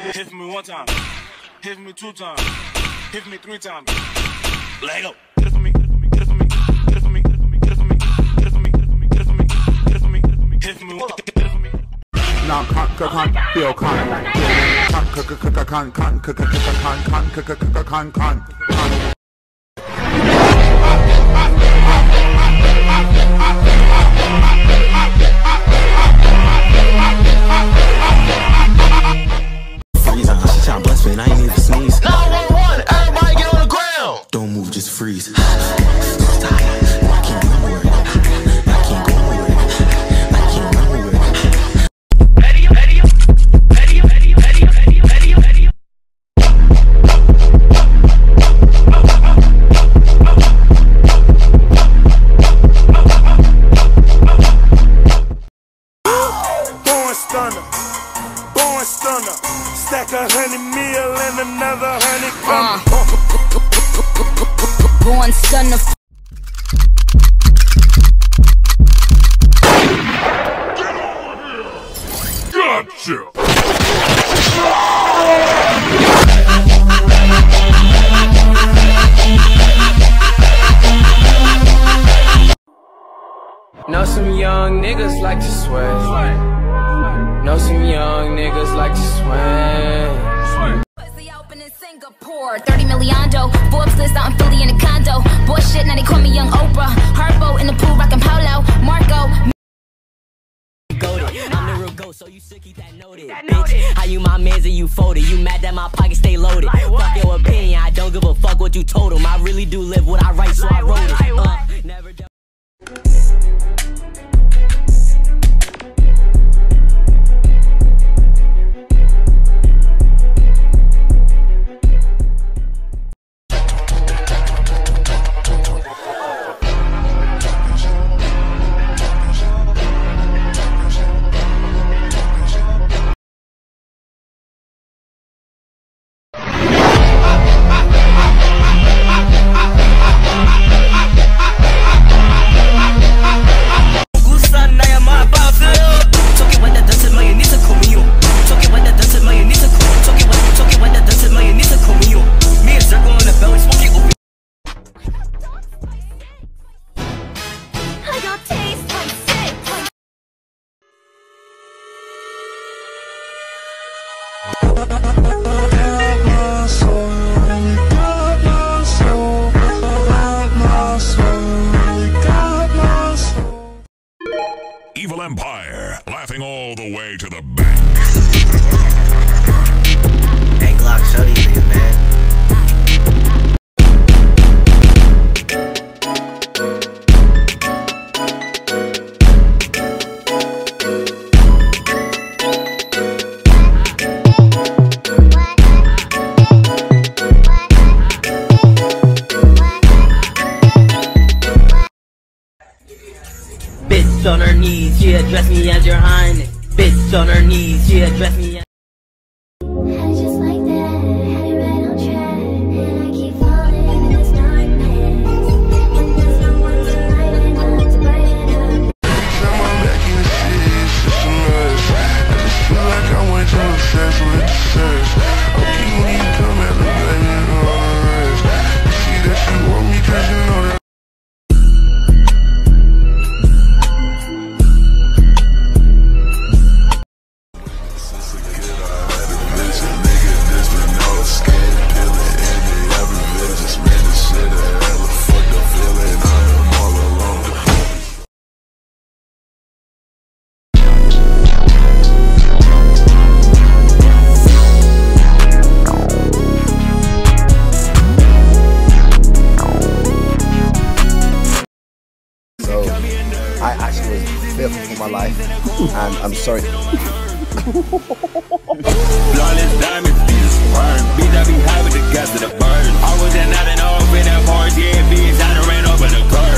Hit for me one time. Hit for me two times. Hit for me three times. Leg up. Get it for me. Get it for me. Get it for me. Get it for me. Get it for me. Get it for me. Get it for me. Get it for me. Get it for me. Hit for me. Get it for me. Now can't feel can't. I ain't need to sneeze. 911, everybody get on the ground. Don't move, just freeze. I can't go nowhere. I can't go nowhere. I can't go nowhere. Born stunner. Born stunner. Stack 100 mil and another 100 coming. Born stunner. Gotcha! Know some young niggas like to swear. Know some young niggas like to swing. Pussy open in Singapore, 30 million-do. Forbes list out in Philly in a condo. Boy shit, now they call me Young Oprah. Harpo in the pool, rockin' polo. Marco. I'm the real ghost, so you sick, keep that noted. Bitch, how you my mans and you folded? You mad that my pockets stay loaded? Fuck your opinion, I don't give a fuck what you told him. I really do live what I write, so I wrote it. Never done. Evil Empire, laughing all the way to the bank. Hey Glock, show these niggas, man. Bitch on her knees, she address me as your highness. Bitch on her knees, she address me as Just like that, had it right on track. And I keep falling in this darkness. When there's no one to lighten up, to brighten up. Now I'm back in the city, it's just a mess. I just feel like I went to obsess with the sex. I'm keeping when you come at the baby and all the rest. You see that you want me cause you know that. I actually was fearful for my life, and I'm sorry. Flawless diamonds, these burn. Bitch, I be high with the guts of the birds. I was just nodding off in that horse, yeah, bitch, I done ran over the curb.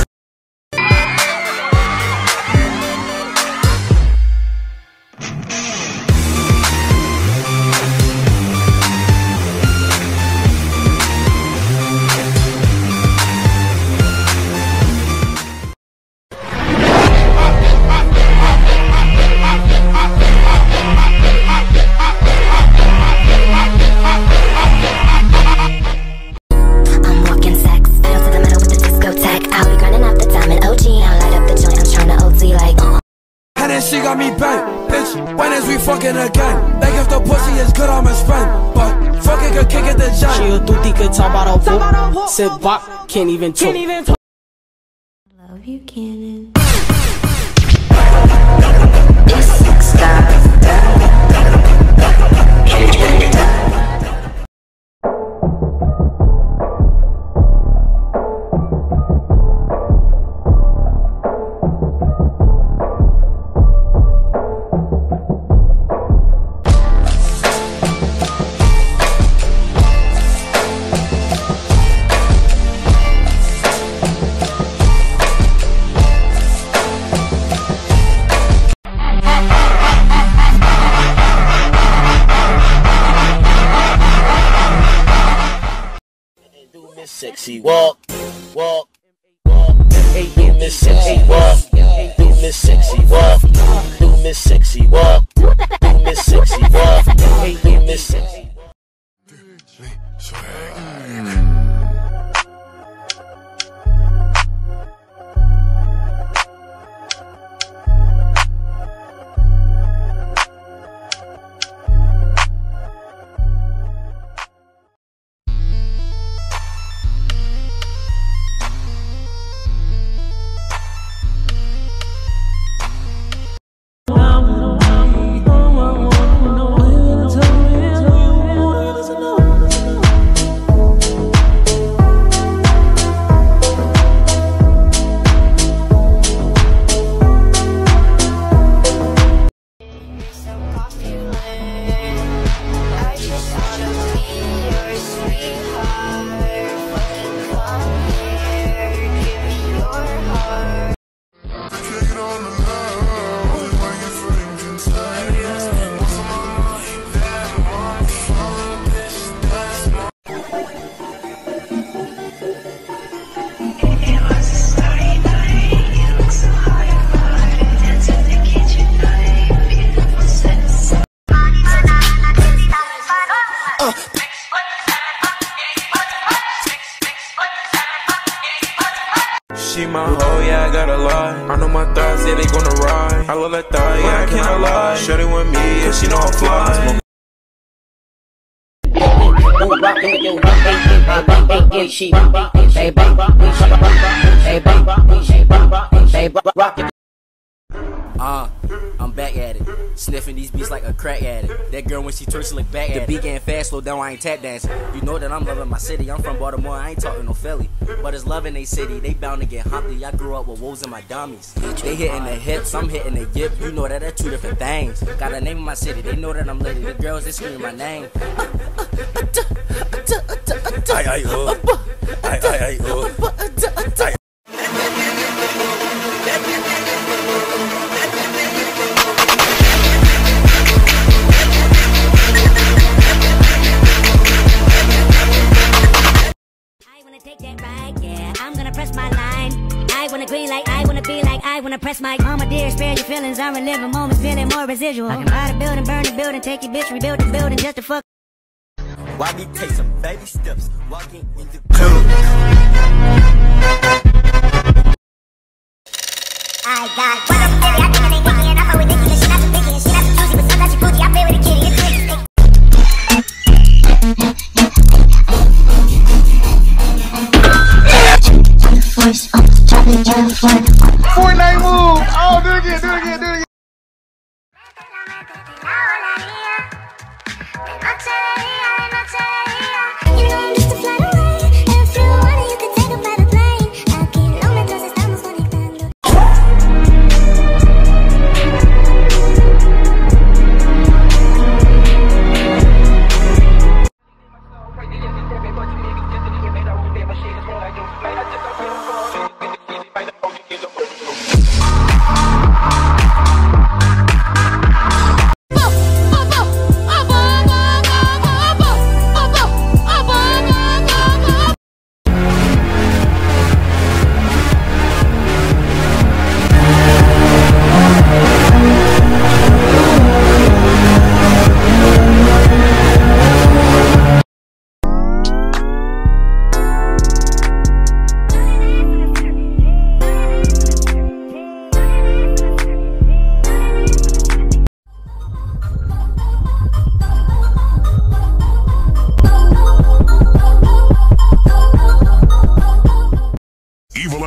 again. Beg if the pussy is good, I'm his friend. But fuck it, could kick it the jump. She a duty, could talk about a book. Sit back, can't even talk. Love you, Cannon. Sexy walk, walk, walk. Do Miss Sexy walk, do Miss Sexy walk, do Miss Sexy walk, do Miss Sexy walk, do Miss Sexy walk. She my hoe, yeah, I gotta lie. I know my thoughts, yeah, they gonna ride. I love that thigh, yeah, I cannot lie. Shorty with me, yeah, she know I'm fly. I'm back at it, sniffing these beats like a crack addict. That girl when she twerks, she look back at it. The beat getting fast, slow down, I ain't tap dancing. You know that I'm loving my city. I'm from Baltimore, I ain't talking no Philly, but it's loving they city. They bound to get humpy. I grew up with woes in my dummies. They hitting the hips, I'm hitting the yip. You know that they're two different things. Got a name in my city, they know that I'm litty. The girls, they scream my name. Take that ride, yeah, I'm gonna press my line. I wanna green like, I wanna be like, I wanna press my mama dear, spare your feelings, I'm reliving moments, feeling more residual. I can buy the building, burn the building, take your bitch, rebuild the building just to fuck. Why me take some baby steps, walking into I got what I'm I think it ain't Nicky and I'm with Nicky and she not too picky and she not too juicy, but sometimes she bougie, I play with a kitty, it's Nicky. Fortnite move! Oh, do it again, do it again, do it again.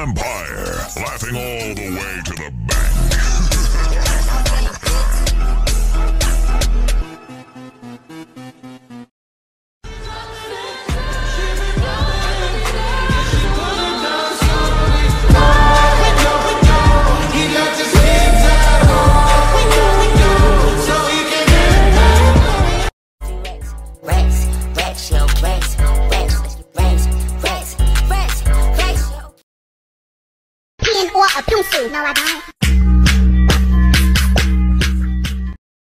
Empire, laughing all the way to the bank. Or a pencil. No, I don't.